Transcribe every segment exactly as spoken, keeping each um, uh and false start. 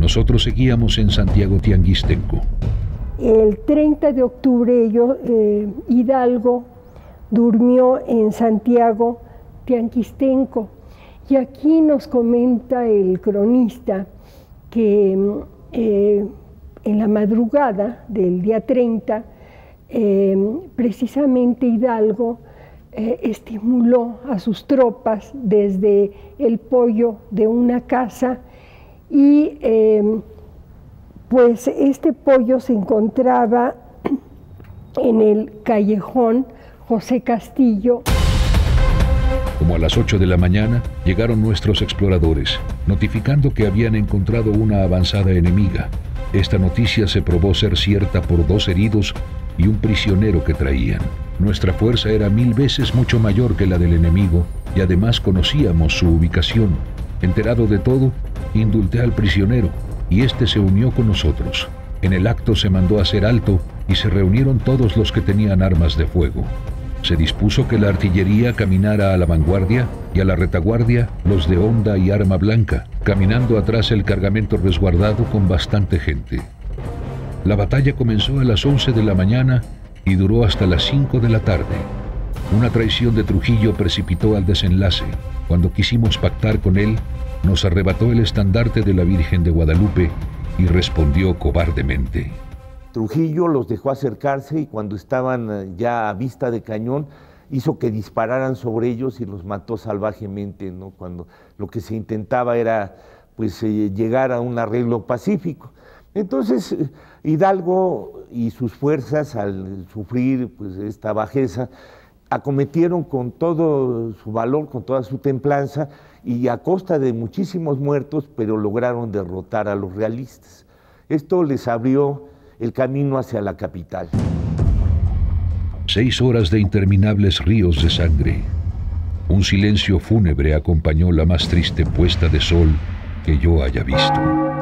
Nosotros seguíamos en Santiago Tianguistenco. El treinta de octubre ellos, eh, Hidalgo durmió en Santiago Tianguistenco. Y aquí nos comenta el cronista que eh, en la madrugada del día treinta, eh, precisamente Hidalgo eh, estimuló a sus tropas desde el poyo de una casa y eh, pues este poyo se encontraba en el callejón José Castillo. Como a las ocho de la mañana, llegaron nuestros exploradores, notificando que habían encontrado una avanzada enemiga. Esta noticia se probó ser cierta por dos heridos y un prisionero que traían. Nuestra fuerza era mil veces mucho mayor que la del enemigo y además conocíamos su ubicación. Enterado de todo, indulté al prisionero y este se unió con nosotros. En el acto se mandó hacer alto y se reunieron todos los que tenían armas de fuego. Se dispuso que la artillería caminara a la vanguardia y a la retaguardia los de honda y arma blanca, caminando atrás el cargamento resguardado con bastante gente. La batalla comenzó a las once de la mañana y duró hasta las cinco de la tarde. Una traición de Trujillo precipitó al desenlace. Cuando quisimos pactar con él, nos arrebató el estandarte de la Virgen de Guadalupe y respondió cobardemente. Trujillo los dejó acercarse y cuando estaban ya a vista de cañón hizo que dispararan sobre ellos y los mató salvajemente, ¿no? Cuando lo que se intentaba era pues eh, llegar a un arreglo pacífico. Entonces Hidalgo y sus fuerzas, al sufrir pues esta bajeza, acometieron con todo su valor, con toda su templanza y a costa de muchísimos muertos, pero lograron derrotar a los realistas. Esto les abrió el camino hacia la capital. Seis horas de interminables ríos de sangre. Un silencio fúnebre acompañó la más triste puesta de sol que yo haya visto.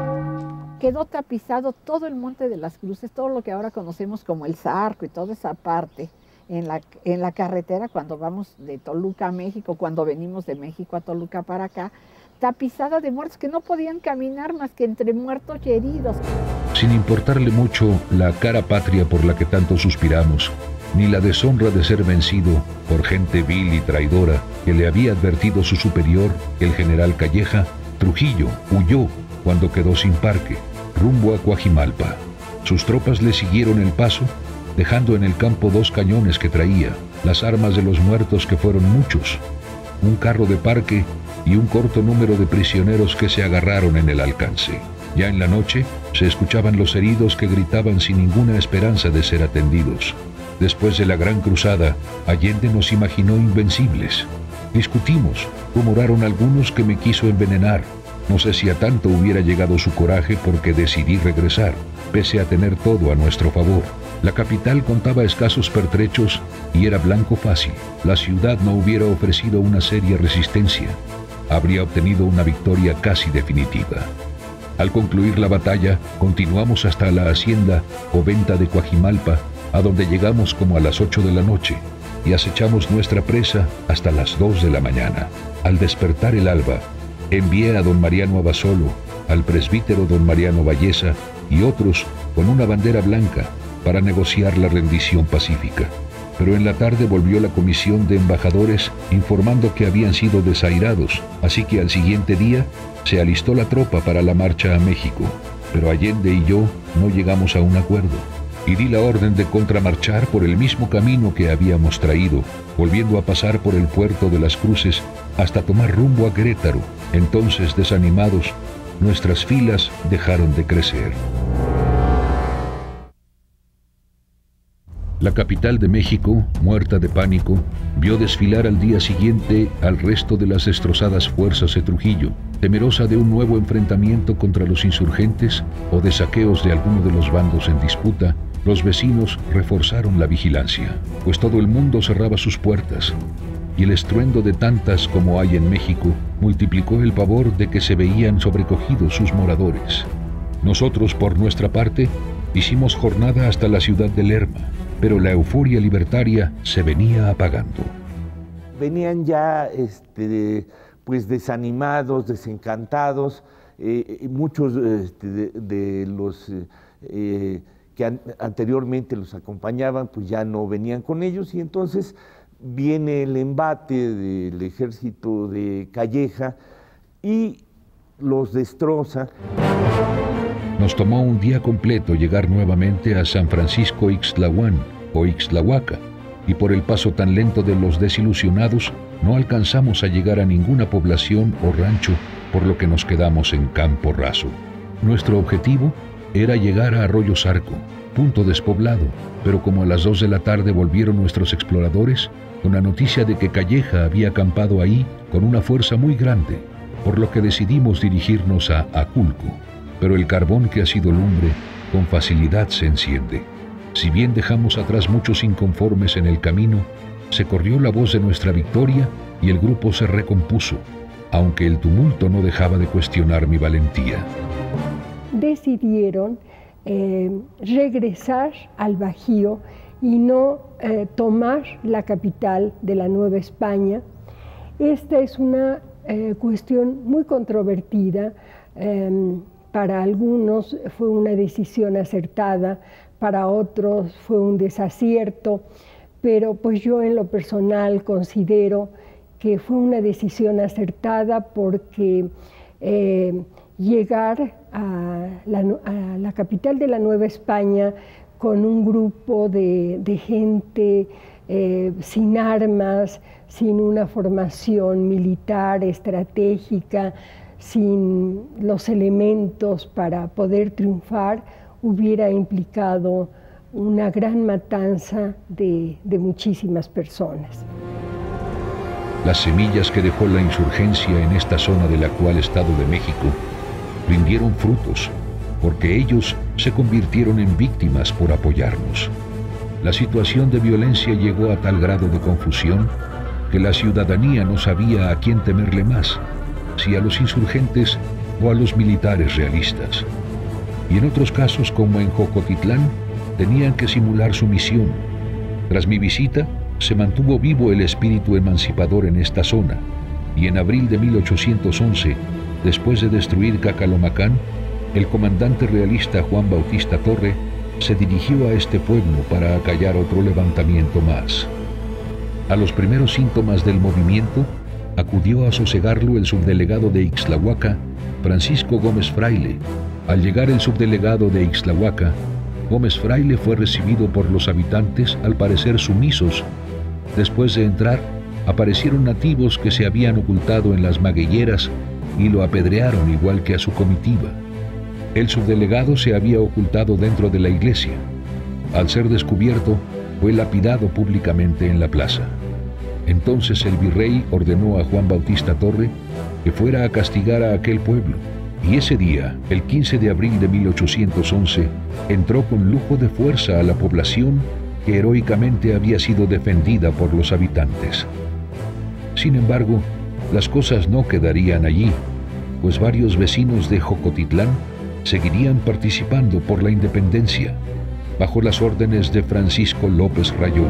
Quedó tapizado todo el Monte de las Cruces, todo lo que ahora conocemos como el Zarco y toda esa parte, en la, en la carretera cuando vamos de Toluca a México, cuando venimos de México a Toluca para acá, tapizada de muertos que no podían caminar más que entre muertos y heridos. Sin importarle mucho la cara patria por la que tanto suspiramos, ni la deshonra de ser vencido por gente vil y traidora que le había advertido su superior, el general Calleja, Trujillo huyó cuando quedó sin parque, rumbo a Coajimalpa. Sus tropas le siguieron el paso, dejando en el campo dos cañones que traía, las armas de los muertos que fueron muchos, un carro de parque y un corto número de prisioneros que se agarraron en el alcance. Ya en la noche se escuchaban los heridos que gritaban sin ninguna esperanza de ser atendidos. Después de la gran cruzada, Allende nos imaginó invencibles. Discutimos, rumoraron algunos que me quiso envenenar. No sé si a tanto hubiera llegado su coraje porque decidí regresar, pese a tener todo a nuestro favor. La capital contaba escasos pertrechos y era blanco fácil. La ciudad no hubiera ofrecido una seria resistencia. Habría obtenido una victoria casi definitiva. Al concluir la batalla, continuamos hasta la hacienda o venta de Coajimalpa, a donde llegamos como a las ocho de la noche, y acechamos nuestra presa hasta las dos de la mañana. Al despertar el alba, envié a don Mariano Abasolo, al presbítero don Mariano Valleza y otros con una bandera blanca para negociar la rendición pacífica. Pero en la tarde volvió la comisión de embajadores informando que habían sido desairados, así que al siguiente día se alistó la tropa para la marcha a México, pero Allende y yo no llegamos a un acuerdo, y di la orden de contramarchar por el mismo camino que habíamos traído, volviendo a pasar por el puerto de Las Cruces hasta tomar rumbo a Querétaro. Entonces, desanimados, nuestras filas dejaron de crecer. La capital de México, muerta de pánico, vio desfilar al día siguiente al resto de las destrozadas fuerzas de Trujillo. Temerosa de un nuevo enfrentamiento contra los insurgentes o de saqueos de alguno de los bandos en disputa, los vecinos reforzaron la vigilancia, pues todo el mundo cerraba sus puertas, y el estruendo de tantas como hay en México multiplicó el pavor de que se veían sobrecogidos sus moradores. Nosotros, por nuestra parte, hicimos jornada hasta la ciudad de Lerma, pero la euforia libertaria se venía apagando. Venían ya este, pues desanimados, desencantados, eh, muchos este, de, de los eh, eh, que an anteriormente los acompañaban, pues ya no venían con ellos, y entonces viene el embate del ejército de Calleja y los destroza. Nos tomó un día completo llegar nuevamente a San Francisco Ixtlahuán o Ixtlahuaca, y por el paso tan lento de los desilusionados no alcanzamos a llegar a ninguna población o rancho, por lo que nos quedamos en campo raso. Nuestro objetivo era llegar a Arroyo Zarco, punto despoblado, pero como a las dos de la tarde volvieron nuestros exploradores con la noticia de que Calleja había acampado ahí con una fuerza muy grande, por lo que decidimos dirigirnos a Aculco. Pero el carbón que ha sido lumbre con facilidad se enciende. Si bien dejamos atrás muchos inconformes en el camino, se corrió la voz de nuestra victoria y el grupo se recompuso, aunque el tumulto no dejaba de cuestionar mi valentía. Decidieron eh, regresar al Bajío y no eh, tomar la capital de la Nueva España. Esta es una eh, cuestión muy controvertida. Eh, para algunos fue una decisión acertada, para otros fue un desacierto, pero pues yo en lo personal considero que fue una decisión acertada porque eh, llegar a la, a la capital de la Nueva España con un grupo de, de gente eh, sin armas, sin una formación militar estratégica, sin los elementos para poder triunfar, hubiera implicado una gran matanza de, de muchísimas personas. Las semillas que dejó la insurgencia en esta zona del actual Estado de México rindieron frutos, porque ellos se convirtieron en víctimas por apoyarnos. La situación de violencia llegó a tal grado de confusión que la ciudadanía no sabía a quién temerle más, si a los insurgentes o a los militares realistas. Y en otros casos, como en Jocotitlán, tenían que simular su misión. Tras mi visita, se mantuvo vivo el espíritu emancipador en esta zona, y en abril de mil ochocientos once, después de destruir Cacalomacán, el comandante realista Juan Bautista Torre se dirigió a este pueblo para acallar otro levantamiento más. A los primeros síntomas del movimiento, acudió a sosegarlo el subdelegado de Ixtlahuaca, Francisco Gómez Fraile. Al llegar el subdelegado de Ixtlahuaca, Gómez Fraile fue recibido por los habitantes, al parecer sumisos. Después de entrar, aparecieron nativos que se habían ocultado en las magueyeras y lo apedrearon igual que a su comitiva. El subdelegado se había ocultado dentro de la iglesia. Al ser descubierto, fue lapidado públicamente en la plaza. Entonces el virrey ordenó a Juan Bautista Torre que fuera a castigar a aquel pueblo, y ese día, el quince de abril de mil ochocientos once, entró con lujo de fuerza a la población que heroicamente había sido defendida por los habitantes. Sin embargo, las cosas no quedarían allí, pues varios vecinos de Jocotitlán seguirían participando por la independencia, bajo las órdenes de Francisco López Rayón.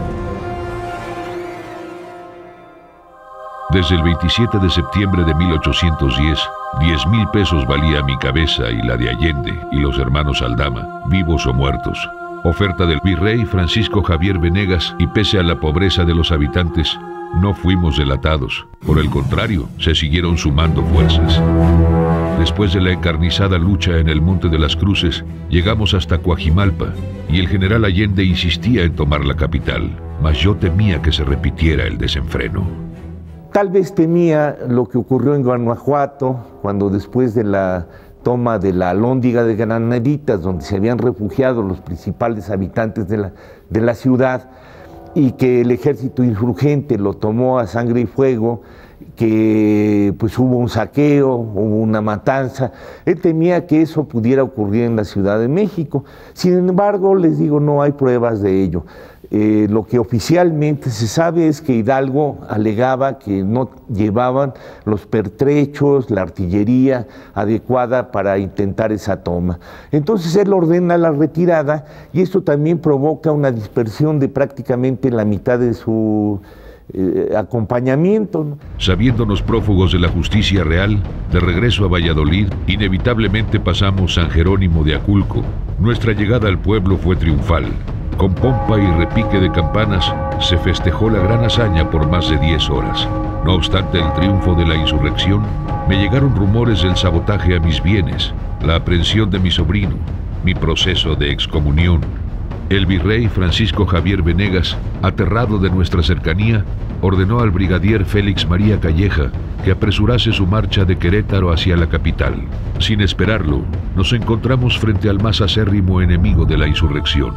Desde el veintisiete de septiembre de mil ochocientos diez, diez mil pesos valía mi cabeza y la de Allende y los hermanos Aldama, vivos o muertos. Oferta del virrey Francisco Javier Venegas, y pese a la pobreza de los habitantes, no fuimos delatados. Por el contrario, se siguieron sumando fuerzas. Después de la encarnizada lucha en el Monte de las Cruces, llegamos hasta Coajimalpa, y el general Allende insistía en tomar la capital, mas yo temía que se repitiera el desenfreno. Tal vez temía lo que ocurrió en Guanajuato, cuando después de la toma de la Alhóndiga de Granaditas, donde se habían refugiado los principales habitantes de la, de la ciudad, y que el ejército insurgente lo tomó a sangre y fuego, que pues hubo un saqueo, hubo una matanza. Él temía que eso pudiera ocurrir en la Ciudad de México. Sin embargo, les digo, no hay pruebas de ello. Eh, lo que oficialmente se sabe es que Hidalgo alegaba que no llevaban los pertrechos, la artillería adecuada para intentar esa toma. Entonces él ordena la retirada, y esto también provoca una dispersión de prácticamente la mitad de su eh, acompañamiento, ¿no? Sabiéndonos prófugos de la justicia real, de regreso a Valladolid, inevitablemente pasamos San Jerónimo de Aculco. Nuestra llegada al pueblo fue triunfal. Con pompa y repique de campanas se festejó la gran hazaña por más de diez horas. No obstante el triunfo de la insurrección, me llegaron rumores del sabotaje a mis bienes, la aprehensión de mi sobrino, mi proceso de excomunión. El virrey Francisco Javier Venegas, aterrado de nuestra cercanía, ordenó al brigadier Félix María Calleja que apresurase su marcha de Querétaro hacia la capital. Sin esperarlo, nos encontramos frente al más acérrimo enemigo de la insurrección.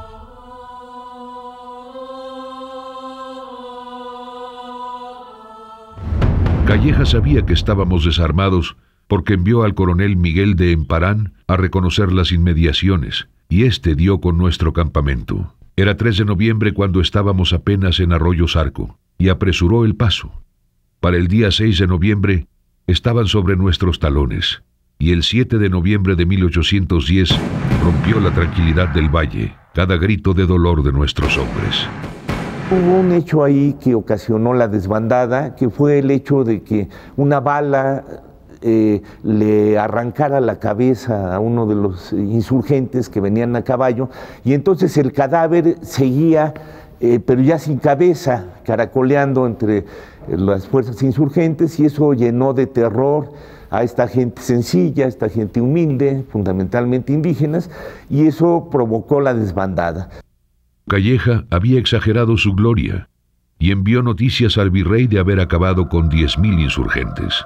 Calleja sabía que estábamos desarmados porque envió al coronel Miguel de Emparán a reconocer las inmediaciones, y éste dio con nuestro campamento. Era tres de noviembre cuando estábamos apenas en Arroyo Zarco, y apresuró el paso. Para el día seis de noviembre estaban sobre nuestros talones, y el siete de noviembre de mil ochocientos diez rompió la tranquilidad del valle, cada grito de dolor de nuestros hombres. Hubo un hecho ahí que ocasionó la desbandada, que fue el hecho de que una bala eh, le arrancara la cabeza a uno de los insurgentes que venían a caballo, y entonces el cadáver seguía, eh, pero ya sin cabeza, caracoleando entre las fuerzas insurgentes, y eso llenó de terror a esta gente sencilla, a esta gente humilde, fundamentalmente indígenas, y eso provocó la desbandada. Calleja había exagerado su gloria y envió noticias al virrey de haber acabado con diez mil insurgentes.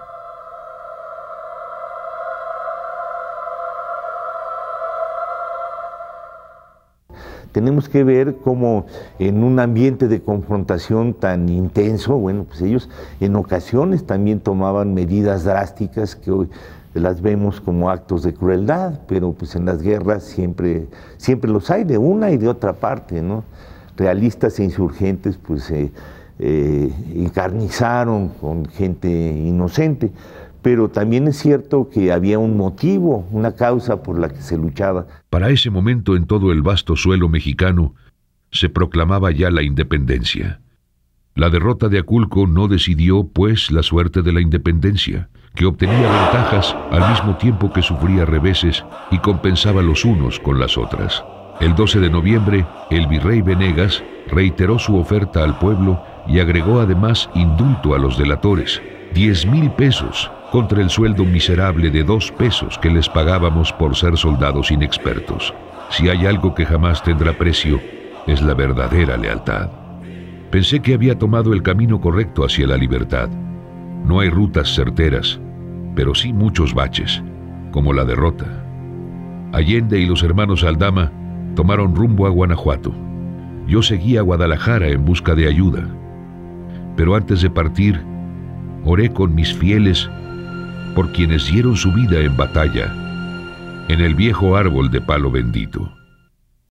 Tenemos que ver cómo en un ambiente de confrontación tan intenso, bueno, pues ellos en ocasiones también tomaban medidas drásticas que hoy las vemos como actos de crueldad, pero pues en las guerras siempre, siempre los hay de una y de otra parte, ¿no? Realistas e insurgentes pues eh, eh, encarnizaron con gente inocente, pero también es cierto que había un motivo, una causa por la que se luchaba. Para ese momento en todo el vasto suelo mexicano se proclamaba ya la independencia. La derrota de Aculco no decidió, pues, la suerte de la independencia, que obtenía ventajas al mismo tiempo que sufría reveses y compensaba los unos con las otras. El doce de noviembre, el virrey Venegas reiteró su oferta al pueblo y agregó además indulto a los delatores, diez mil pesos contra el sueldo miserable de dos pesos que les pagábamos por ser soldados inexpertos. Si hay algo que jamás tendrá precio, es la verdadera lealtad. Pensé que había tomado el camino correcto hacia la libertad. No hay rutas certeras, pero sí muchos baches, como la derrota. Allende y los hermanos Aldama tomaron rumbo a Guanajuato. Yo seguí a Guadalajara en busca de ayuda. Pero antes de partir, oré con mis fieles por quienes dieron su vida en batalla en el viejo árbol de palo bendito.